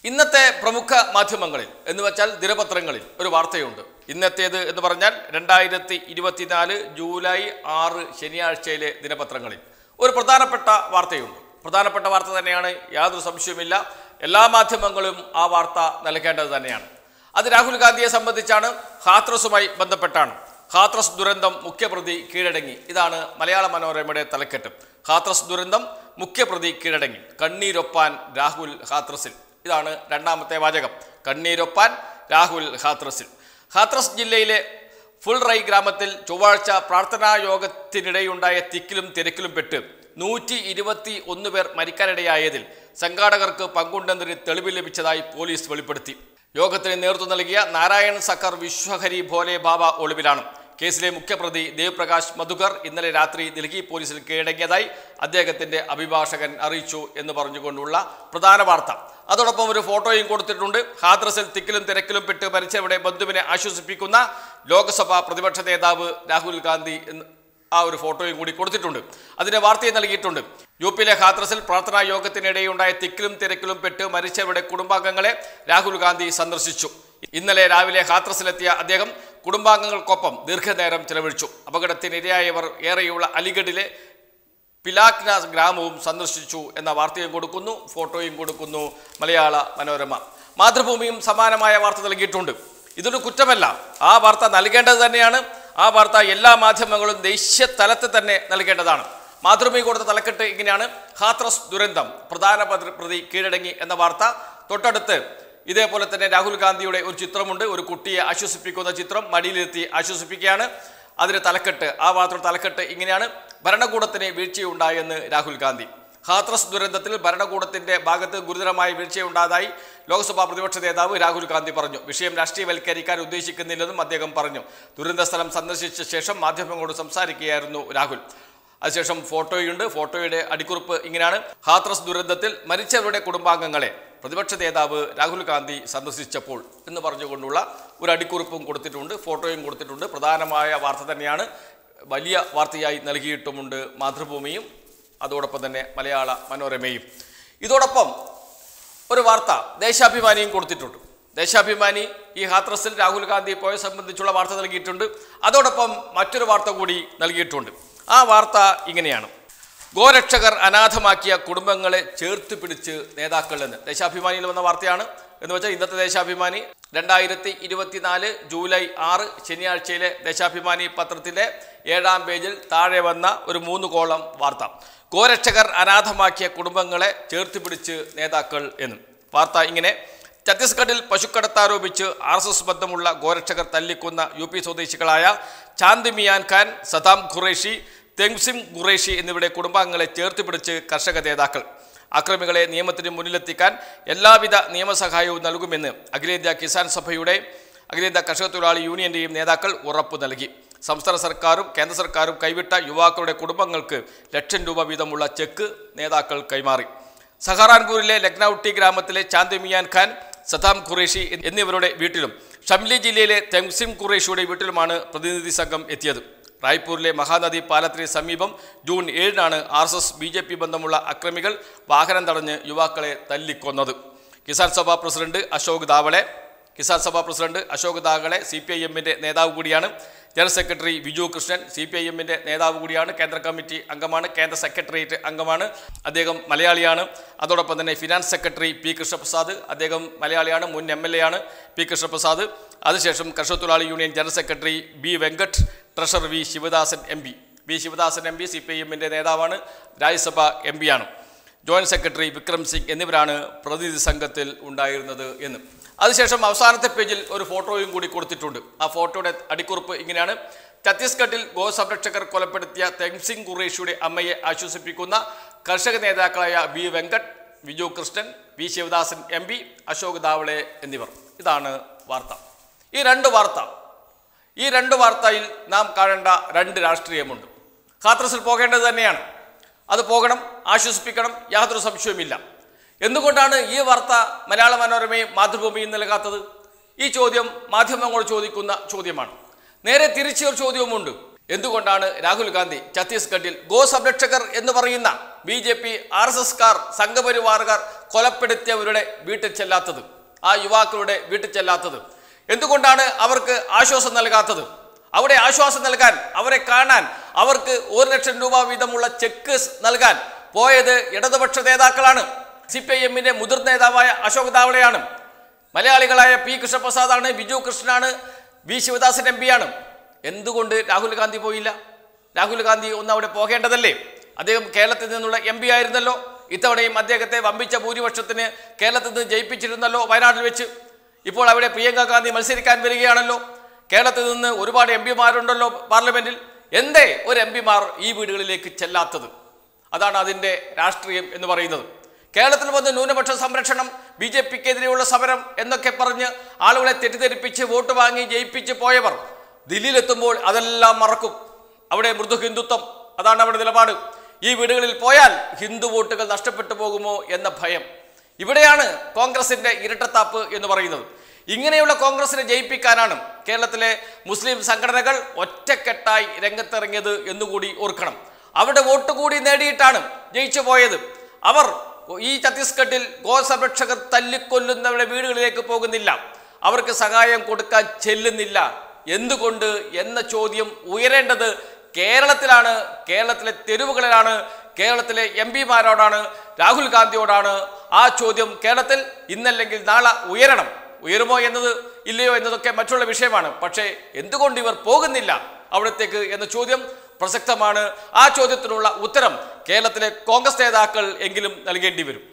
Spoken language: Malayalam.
ഇന്നത്തെ പ്രമുഖ മാധ്യമങ്ങളിൽ എന്ന് വെച്ചാൽ ദിനപത്രങ്ങളിൽ ഒരു വാർത്തയുണ്ട്. ഇന്നത്തേത് എന്ന് പറഞ്ഞാൽ 2024 ജൂലൈ 6 ശനിയാഴ്ചയിലെ ദിനപത്രങ്ങളിൽ ഒരു പ്രധാനപ്പെട്ട വാർത്തയുണ്ട്. പ്രധാനപ്പെട്ട വാർത്ത തന്നെയാണ്, യാതൊരു സംശയവുമില്ല. എല്ലാ മാധ്യമങ്ങളും ആ വാർത്ത നൽകേണ്ടത് തന്നെയാണ്. അത് രാഹുൽ ഗാന്ധിയെ സംബന്ധിച്ചാണ്, ഹാത്രസുമായി ബന്ധപ്പെട്ടാണ്. ഹാത്രസ് ദുരന്തം മുഖ്യപ്രതി കീഴടങ്ങി. ഇതാണ് മലയാള മനോരമയുടെ തലക്കെട്ട്. ഹാത്രസ് ദുരന്തം മുഖ്യപ്രതി കീഴടങ്ങി, കണ്ണീരൊപ്പാൻ രാഹുൽ ഹാത്രസിൽ. ഇതാണ് രണ്ടാമത്തെ വാചകം. കണ്ണീരൊപ്പാൻ രാഹുൽ ഹാത്രസിൽ. ഹാത്രസ് ജില്ലയിലെ ഫുൾറൈ ഗ്രാമത്തിൽ ചൊവ്വാഴ്ച പ്രാർത്ഥനാ യോഗത്തിനിടെയുണ്ടായ തിക്കിലും തിരക്കിലും പെട്ട് 121 പേർ മരിക്കാനിടയായതിൽ സംഘാടകർക്ക് പങ്കുണ്ടെന്നതിന് തെളിവ് ലഭിച്ചതായി പോലീസ് വെളിപ്പെടുത്തി. യോഗത്തിന് നേതൃത്വം നൽകിയ നാരായൺ സക്കർ വിശ്വഹരി ഭോലെ ബാബ ഒളിവിലാണ്. കേസിലെ മുഖ്യപ്രതി ദേവ് പ്രകാശ് മധുകർ ഇന്നലെ രാത്രി ഡൽഹി പോലീസിൽ കീഴടങ്ങിയതായി അദ്ദേഹത്തിന്റെ അഭിഭാഷകൻ അറിയിച്ചു എന്ന് പറഞ്ഞുകൊണ്ടുള്ള പ്രധാന വാർത്ത. അതോടൊപ്പം ഒരു ഫോട്ടോയും കൊടുത്തിട്ടുണ്ട്. ഹാത്രസിൽ തിക്കിലും തിരക്കിലും പെട്ട് മരിച്ചവരുടെ ബന്ധുവിനെ ആശ്വസിപ്പിക്കുന്ന ലോക്സഭാ പ്രതിപക്ഷ നേതാവ് രാഹുൽ ഗാന്ധി ആ ഒരു ഫോട്ടോയും കൂടി കൊടുത്തിട്ടുണ്ട്. അതിന്റെ വാർത്തയും നൽകിയിട്ടുണ്ട്. യുപിയിലെ ഹാത്രസിൽ പ്രാർത്ഥനാ യോഗത്തിനിടെയുണ്ടായ തിക്കിലും തിരക്കിലും പെട്ട് മരിച്ചവരുടെ കുടുംബാംഗങ്ങളെ രാഹുൽ ഗാന്ധി സന്ദർശിച്ചു. ഇന്നലെ രാവിലെ ഹാത്രസിലെത്തിയ അദ്ദേഹം കുടുംബാംഗങ്ങൾക്കൊപ്പം ദീർഘനേരം ചെലവഴിച്ചു. അപകടത്തിനിരയായവർ ഏറെയുള്ള അലിഗഡിലെ പിലാക്ന ഗ്രാമവും സന്ദർശിച്ചു എന്ന വാർത്തയും കൊടുക്കുന്നു, ഫോട്ടോയും കൊടുക്കുന്നു മലയാള മനോരമ. മാതൃഭൂമിയും സമാനമായ വാർത്ത നൽകിയിട്ടുണ്ട്. ഇതൊരു കുറ്റമല്ല, ആ വാർത്ത നൽകേണ്ടത് തന്നെയാണ്. ആ വാർത്ത എല്ലാ മാധ്യമങ്ങളും ദേശീയ തലത്തിൽ തന്നെ നൽകേണ്ടതാണ്. മാതൃഭൂമി കൊടുത്ത തലക്കെട്ട് ഇങ്ങനെയാണ്: ഹാത്രസ് ദുരന്തം പ്രധാന പ്രതി കീഴടങ്ങി എന്ന വാർത്ത. തൊട്ടടുത്ത് ഇതേപോലെ തന്നെ രാഹുൽ ഗാന്ധിയുടെ ഒരു ചിത്രമുണ്ട്. ഒരു കുട്ടിയെ ആശ്വസിപ്പിക്കുന്ന ചിത്രം, മടിയിലെത്തി ആശ്വസിപ്പിക്കുകയാണ്. അതിന് തലക്കെട്ട്, ആ വാർത്തയുടെ തലക്കെട്ട് ഇങ്ങനെയാണ്: ഭരണകൂടത്തിന് വീഴ്ചയുണ്ടായെന്ന് രാഹുൽ ഗാന്ധി. ഹാത്രസ് ദുരന്തത്തിൽ ഭരണകൂടത്തിന്റെ ഭാഗത്ത് ഗുരുതരമായ വീഴ്ചയുണ്ടായതായി ലോക്സഭാ പ്രതിപക്ഷ നേതാവ് രാഹുൽ ഗാന്ധി പറഞ്ഞു. വിഷയം രാഷ്ട്രീയവൽക്കരിക്കാൻ ഉദ്ദേശിക്കുന്നില്ലെന്നും അദ്ദേഹം പറഞ്ഞു. ദുരന്ത സ്ഥലം സന്ദർശിച്ച ശേഷം മാധ്യമങ്ങളോട് സംസാരിക്കുകയായിരുന്നു രാഹുൽ. അതിനുശേഷം ഫോട്ടോയുണ്ട്. ഫോട്ടോയുടെ അടിക്കുറിപ്പ് ഇങ്ങനെയാണ്: ഹാത്രസ് ദുരന്തത്തിൽ മരിച്ചവരുടെ കുടുംബാംഗങ്ങളെ പ്രതിപക്ഷ നേതാവ് രാഹുൽ ഗാന്ധി സന്ദർശിച്ചപ്പോൾ എന്ന് പറഞ്ഞുകൊണ്ടുള്ള ഒരു അടിക്കുറിപ്പും കൊടുത്തിട്ടുണ്ട്, ഫോട്ടോയും കൊടുത്തിട്ടുണ്ട്. പ്രധാനമായ വാർത്ത തന്നെയാണ്. വലിയ വാർത്തയായി നൽകിയിട്ടുമുണ്ട് മാതൃഭൂമിയും അതോടൊപ്പം തന്നെ മലയാള മനോരമയും. ഇതോടൊപ്പം ഒരു വാർത്ത ദേശാഭിമാനിയും കൊടുത്തിട്ടുണ്ട്. ദേശാഭിമാനി ഈ ഹാത്രസിൽ രാഹുൽ ഗാന്ധി പോയ സംബന്ധിച്ചുള്ള വാർത്ത നൽകിയിട്ടുണ്ട്. അതോടൊപ്പം മറ്റൊരു വാർത്ത കൂടി നൽകിയിട്ടുണ്ട്. ആ വാർത്ത ഇങ്ങനെയാണ്: ഗോരക്ഷകർ അനാഥമാക്കിയ കുടുംബങ്ങളെ ചേർത്ത് പിടിച്ച് നേതാക്കൾ എന്ന്. ദേശാഭിമാനിയിൽ വന്ന വാർത്തയാണ്. എന്ന് വെച്ചാൽ ഇന്നത്തെ ദേശാഭിമാനി 2024 ജൂലൈ 6 ശനിയാഴ്ചയിലെ ദേശാഭിമാനി പത്രത്തിലെ 7-ാം പേജിൽ താഴെ വന്ന ഒരു 3 കോളം വാർത്ത. ഗോരക്ഷകർ അനാഥമാക്കിയ കുടുംബങ്ങളെ ചേർത്ത് പിടിച്ച് നേതാക്കൾ എന്ന്. വാർത്ത ഇങ്ങനെ: ഛത്തീസ്ഗഡിൽ പശുക്കടത്താരോപിച്ച് RSS ബന്ധമുള്ള ഗോരക്ഷകർ തല്ലിക്കൊന്ന UP സ്വദേശികളായ ചാന്ദ് മിയാൻ ഖാൻ, സദാം ഖുറേഷി, തെങ്സിം ഖുറേഷി എന്നിവരുടെ കുടുംബാംഗങ്ങളെ ചേർത്ത് പിടിച്ച് കർഷക നേതാക്കൾ. അക്രമികളെ നിയമത്തിന് മുന്നിലെത്തിക്കാൻ എല്ലാവിധ നിയമസഹായവും നൽകുമെന്ന് അഖിലേന്ത്യാ കിസാൻ സഭയുടെ, അഖിലേന്ത്യാ കർഷക തൊഴിലാളി യൂണിയന്റെയും നേതാക്കൾ ഉറപ്പു നൽകി. സംസ്ഥാന സർക്കാരും കേന്ദ്ര സർക്കാരും കൈവിട്ട യുവാക്കളുടെ കുടുംബങ്ങൾക്ക് ₹1,00,000 വീതമുള്ള ചെക്ക് നേതാക്കൾ കൈമാറി. സഹാറാൻപൂരിലെ ലക്നൌട്ടി ഗ്രാമത്തിലെ ചാന്ദ് മിയാൻ ഖാൻ, സദാം ഖുറേഷി എന്നിവരുടെ വീട്ടിലും ഷംലി ജില്ലയിലെ തെങ്സിം ഖുറേഷിയുടെ വീട്ടിലുമാണ് പ്രതിനിധി സംഘം എത്തിയത്. റായ്പൂരിലെ മഹാനദി പാലത്തിന് സമീപം ജൂൺ 7-നാണ് RSS BJP ബന്ധമുള്ള അക്രമികൾ വാഹനം തടഞ്ഞ് യുവാക്കളെ തല്ലിക്കൊന്നത്. കിസാൻ സഭ പ്രസിഡന്റ് അശോക് ദാവളെ CPIM-ന്റെ നേതാവ് കൂടിയാണ്. ജനറൽ സെക്രട്ടറി വിജു കൃഷ്ണൻ CPIM-ന്റെ നേതാവ് കൂടിയാണ്. കേന്ദ്ര കമ്മിറ്റി അംഗമാണ്, കേന്ദ്ര സെക്രട്ടേറിയറ്റ് അംഗമാണ്. അദ്ദേഹം മലയാളിയാണ്. അതോടൊപ്പം തന്നെ ഫിനാൻസ് സെക്രട്ടറി P കൃഷ്ണപ്രസാദ്, അദ്ദേഹം മലയാളിയാണ്, മുൻ MLA ആണ് P കൃഷ്ണപ്രസാദ്. അതിനുശേഷം കർഷക തൊഴിലാളി union general secretary B Venkat, treasurer V Sivadasan MP CPIM-ന്റെ നേതാവാണ്, രാജ്യസഭ MP ആണ്. ജോയിന്റ് സെക്രട്ടറി വിക്രം സിംഗ് എന്നിവരാണ് പ്രതിനിധി സംഘത്തിൽ ഉണ്ടായിരുന്നത് എന്ന്. അതിനുശേഷം അവസാനത്തെ പേജിൽ ഒരു ഫോട്ടോയും കൂടി കൊടുത്തിട്ടുണ്ട്. ആ ഫോട്ടോയുടെ അടിക്കുറിപ്പ് ഇങ്ങനെയാണ്: ഛത്തീസ്ഗഡിൽ ഗോസംരക്ഷകർ കൊലപ്പെടുത്തിയ തെങ്സിം ഖുറേഷിയുടെ അമ്മയെ ആശ്വസിപ്പിക്കുന്ന കർഷക നേതാക്കളായ B Venkat, Viju Krishnan, V Sivadasan MP, Ashok Dhawale എന്നിവർ. ഇതാണ് വാർത്ത. ഈ രണ്ട് വാർത്തയിൽ നാം കാണേണ്ട 2 രാഷ്ട്രീയമുണ്ട്. ഹാത്രസിൽ പോകേണ്ടത് തന്നെയാണ്, അത് പോകണം, ആശ്വസിപ്പിക്കണം, യാതൊരു സംശയവുമില്ല. എന്തുകൊണ്ടാണ് ഈ വാർത്ത മലയാള മനോരമയും മാതൃഭൂമിയും നൽകാത്തത്? ഈ ചോദ്യം മാധ്യമങ്ങളോട് ചോദിക്കുന്ന ചോദ്യമാണ്. നേരെ തിരിച്ചൊരു ചോദ്യവുമുണ്ട്: എന്തുകൊണ്ടാണ് രാഹുൽ ഗാന്ധി ഛത്തീസ്ഗഡിൽ ഗോസംരക്ഷകർ എന്ന് പറയുന്ന BJP RSSക്കാർ സംഘപരിവാറുകാർ കൊലപ്പെടുത്തിയവരുടെ വീട്ടിൽ ചെല്ലാത്തത്, ആ യുവാക്കളുടെ വീട്ടിൽ ചെല്ലാത്തത്? എന്തുകൊണ്ടാണ് അവർക്ക് ആശ്വാസം നൽകാത്തത്? അവിടെ ആശ്വാസം നൽകാൻ, അവരെ കാണാൻ, അവർക്ക് 1 ലക്ഷം രൂപ വീതമുള്ള ചെക്ക് നൽകാൻ പോയത് ഇടതുപക്ഷ നേതാക്കളാണ്. CPIM-ന്റെ മുതിർന്ന നേതാവായ അശോക് താവളെയാണ്. മലയാളികളായ പി കൃഷ്ണപ്രസാദാണ്, ബിജു കൃഷ്ണനാണ്, വി ശിവദാസൻ MP ആണ്. എന്തുകൊണ്ട് രാഹുൽ ഗാന്ധി പോയില്ല? രാഹുൽ ഗാന്ധി ഒന്ന് അവിടെ പോകേണ്ടതല്ലേ? അദ്ദേഹം കേരളത്തിൽ നിന്നുള്ള MP ആയിരുന്നല്ലോ. ഇത്തവണയും അദ്ദേഹത്തെ വമ്പിച്ച ഭൂരിപക്ഷത്തിന് കേരളത്തിൽ നിന്ന് ജയിപ്പിച്ചിരുന്നല്ലോ വയനാട്ടിൽ വെച്ച്. ഇപ്പോൾ അവിടെ പ്രിയങ്ക ഗാന്ധി മത്സരിക്കാൻ വരികയാണല്ലോ. കേരളത്തിൽ നിന്ന് ഒരുപാട് MP-മാരുണ്ടല്ലോ പാർലമെന്റിൽ. എന്തേ ഒരു MP-മാർ ഈ വീടുകളിലേക്ക് ചെല്ലാത്തത്? അതാണ് അതിൻ്റെ രാഷ്ട്രീയം എന്ന് പറയുന്നത്. കേരളത്തിൽ വന്ന് ന്യൂനപക്ഷ സംരക്ഷണം, BJP-ക്കെതിരെയുള്ള സമരം എന്നൊക്കെ പറഞ്ഞ് ആളുകളെ തെറ്റിദ്ധരിപ്പിച്ച് വോട്ട് വാങ്ങി ജയിപ്പിച്ച് പോയവർ ദില്ലിയിലെത്തുമ്പോൾ അതെല്ലാം മറക്കും. അവിടെ മൃദു ഹിന്ദുത്വം, അതാണ് അവിടെ നിലപാട്. ഈ വീടുകളിൽ പോയാൽ ഹിന്ദു വോട്ടുകൾ നഷ്ടപ്പെട്ടു പോകുമോ എന്ന ഭയം. ഇവിടെയാണ് കോൺഗ്രസിന്റെ ഇരട്ടത്താപ്പ് എന്ന് പറയുന്നത്. ഇങ്ങനെയുള്ള കോൺഗ്രസിനെ ജയിപ്പിക്കാനാണ് കേരളത്തിലെ മുസ്ലിം സംഘടനകൾ ഒറ്റക്കെട്ടായി രംഗത്തിറങ്ങിയത് എന്നുകൂടി ഓർക്കണം. അവരുടെ വോട്ട് കൂടി നേടിയിട്ടാണ് ജയിച്ചു പോയത്. അവർ ഈ ഛത്തീസ്ഗഡിൽ ഗോസംരക്ഷകർ തല്ലിക്കൊല്ലുന്നവരുടെ വീടുകളിലേക്ക് പോകുന്നില്ല, അവർക്ക് സഹായം കൊടുക്കാൻ ചെല്ലുന്നില്ല. എന്തുകൊണ്ട് എന്ന ചോദ്യം ഉയരേണ്ടത് കേരളത്തിലാണ്, കേരളത്തിലെ തെരുവുകളിലാണ്, കേരളത്തിലെ MP-മാരോടാണ്, രാഹുൽ ഗാന്ധിയോടാണ്. ആ ചോദ്യം കേരളത്തിൽ ഇന്നല്ലെങ്കിൽ നാളെ ഉയരണം. ഉയരുമോ എന്നത് ഇല്ലയോ എന്നതൊക്കെ മറ്റുള്ള വിഷയമാണ്. പക്ഷേ എന്തുകൊണ്ട് ഇവർ പോകുന്നില്ല അവിടത്തേക്ക് എന്ന ചോദ്യം പ്രസക്തമാണ്. ആ ചോദ്യത്തിനുള്ള ഉത്തരം കേരളത്തിലെ കോൺഗ്രസ് നേതാക്കൾ എങ്കിലും നൽകേണ്ടി വരും.